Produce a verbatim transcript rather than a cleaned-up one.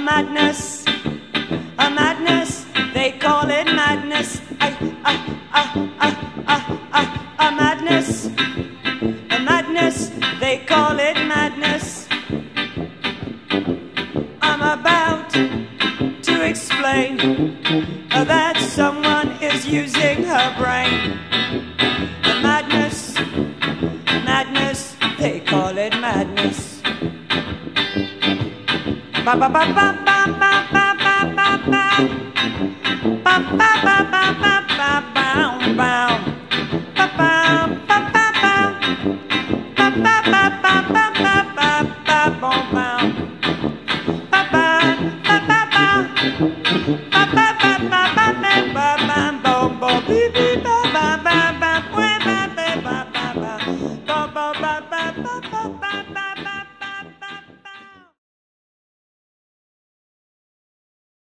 madness, a madness, they call it madness. A, a, a, a, a, a, a madness, a madness, they call it madness. I'm about to explain that someone is using her brain. A madness, madness, they call it madness. Ba ba ba ba ba ba ba ba ba ba ba ba ba ba ba ba bow bow ba ba ba ba ba ba ba ba ba ba ba ba ba bow bow ba ba ba ba ba ba ba ba ba ba ba ba bow bow bee bee ba ba ba ba ba ba ba ba ba ba ba ba ba ba ba ba ba ba